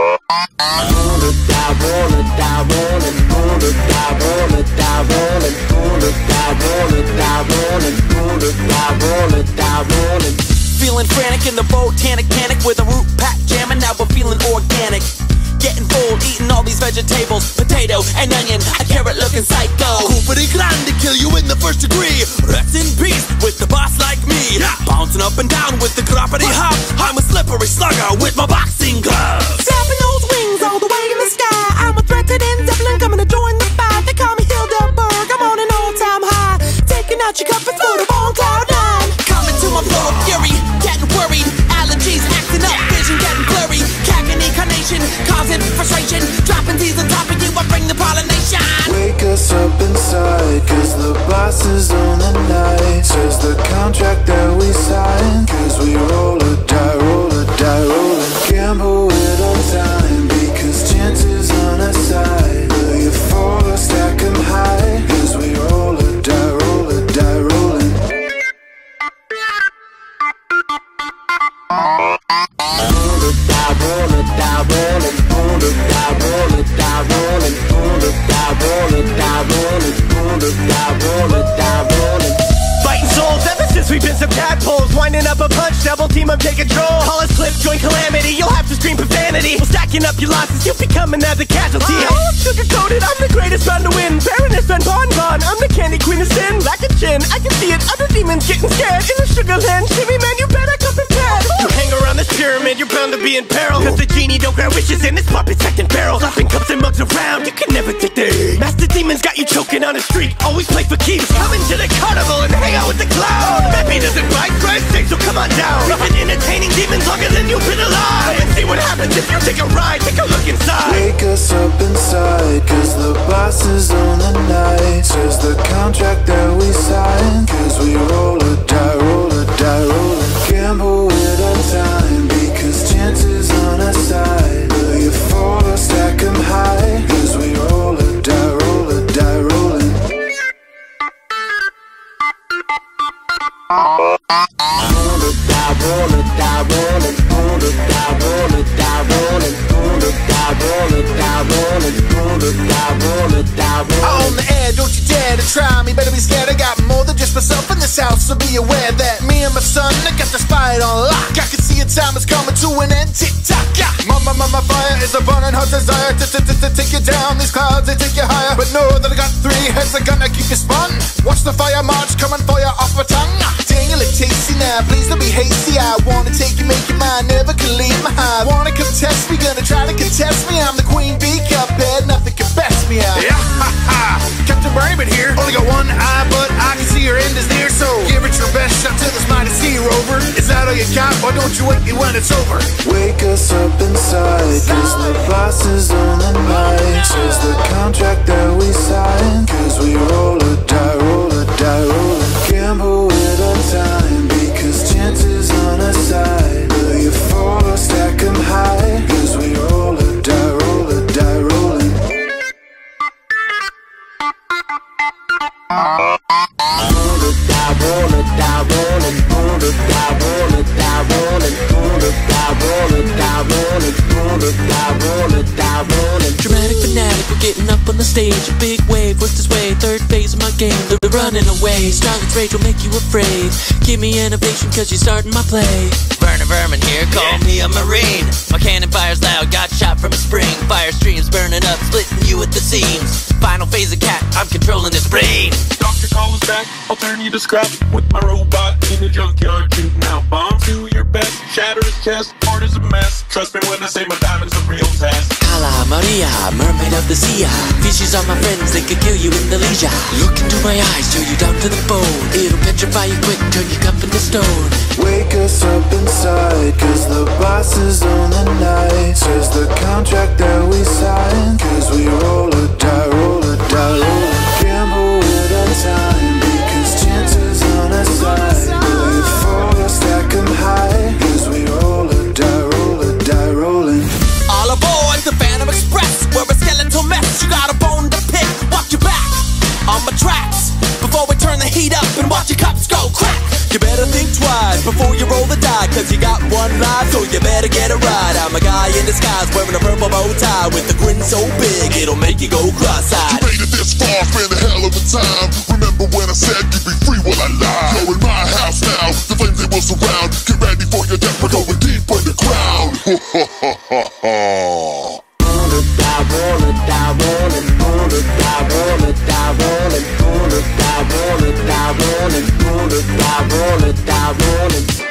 Feeling frantic in the botanic panic with a root pack jamming. Now we're feeling organic. Getting full, eating all these vegetables, potato and onion, a carrot looking psycho. Coopery grande, kill you in the first degree. Rest in peace with the boss like me. Bouncing up and down with the grappity hop. I'm a slippery slugger with my boxing gloves. Tapping those wings all the way in the sky. I'm a threat to Den Zeppelin coming to join the fight. They call me Hildeberg, I'm on an all-time high. Taking out your compass for the bone cloud nine. Coming to my flow of fury, getting worried. Allergies acting up, vision getting blurry. Cagging incarnation, causing frustration. Dropping T's on top of you, I bring the pollination. Wake us up inside, cause the boss is on the night. Says the contract that we signed, cause we roll or die, roll or die, roll and gamble with our time. Because chances on our side, will you fall or stack 'em high? Cause we roll or die, roll or die, rolling. Roll or die, roll or die, rolling. Roll or die, roll or die, rolling. Roll or die, roll or die, rolling. Roll or die, roll or die, rolling. Fighting souls ever since we've been some tadpoles. Winding up a punch, double team up, take control. Call us clip, join calamity, you'll have to scream profanity. Well, stacking up your losses, you'll be coming as a casualty. Oh, sugar-coated, I'm the greatest bound to win. Baroness and Bonbon, I'm the candy queen of sin. Lack a chin, I can see it, other demons getting scared. In the sugar land, shimmy man, you better come prepared. You hang around this pyramid, you're bound to be in peril. Cause the genie don't grant wishes and his puppet's acting barrels. Slapping cups and mugs around, you can never take the aim. Master demons got you choking on the street, always play for keeps. Coming to the carnival and hang out with the clown. Peppy doesn't bite, Christ sake, so come on down. We've been entertaining demons longer than you've been alive. And see what happens if you take a ride, take a look inside. Wake us up inside, cause the boss is on the night. Says the contract that we signed, cause we roll or die, roll or die, roll and gamble with our time. Because chances on our side, will you fall or stack 'em high? Cause we roll or die, rolling. Roll or die, roll or die, rolling. Roll or die, roll or die, rolling. Roll or die, roll or die, rolling. Roll or die, roll or die, rolling. On the edge, don't you dare to try me. Better be scared, I got more than just myself in this house. So be aware that me and my son, I got the spite on lock. I can see a time is coming to an end, tick-tock, yeah. My fire is a burning hot desire to take you down. These clouds, they take you higher. But know that I got 3 heads that gonna keep you spun. Watch the fire march coming for you off my tongue. Dang, you look tasty now, please don't be hasty. I wanna take you, make you mine, never can leave my high. Wanna contest me, gonna try to contest me. I'm the queen bee, cuphead, nothing can best me out. Yeah, ha ha, Captain Raymond here. Only got one eye, but I can see your end is near. So give it your best shot to this mighty sea rover. Is that all you got, or don't you wait when it's over? Wake us up inside, cause the boss is on the night. Says the contract that we signed, cause we roll or die, roll or die, roll and gamble with our time. Because chances on our side, will you fall or stack 'em high? Cause we roll or die, rolling. Roll or die, roll or die, rolling. Roll or die, roll or die, rolling. Roll or die, roll or die, rolling. Roll or die, roll or die, rolling. Dramatic fanatic, we're getting up on the stage. A big wave, works this way, third phase of my game. They're running away, Starlet's rage will make you afraid. Give me innovation cause you're starting my play. Vermin here, call me a marine. My cannon fires loud, got shot from a spring. Fire streams burning up, splitting you at the seams. Final phase of cat, I'm controlling this brain. Doctor, call us back, I'll turn you to scrap. With my robot in the junkyard, shooting out bombs. Do your best, shatter his chest, heart is a mess. Trust me when I say my diamond's a real test. Kala Maria, mermaid of the sea. Fishes are my friends, they could kill you in the leisure. Look into my eyes, chill you down to the bone. It'll petrify you quick, turn your cup into stone. Wake us up inside, cause the boss is on the night. Says the contract that we signed, cause we roll or die, roll or die, roll and gamble with our time. Because chances on our side, will you fall or stack 'em high? Cause we roll or die, rolling. All aboard the Phantom Express, we're a skeletal mess. You got a bone to pick, watch your back on my tracks before we turn the heat up and watch your cups go crack. You better think twice before you roll the die, cause you got one life, so you better get it right. I'm a guy in disguise wearing a purple bow tie with a grin so big it'll make you go cross-eyed. You made it this far, spent a hell of a time. Remember when I said you'd be free? Well, I lied. You're in my house now, the flames they will surround. Get ready for your death, we're going deep underground. Roll it, die, roll it, die, roll it, roll it, die, roll it, die, roll it, roll it, die, roll it, die, roll it, roll it, die, roll it, die, roll it.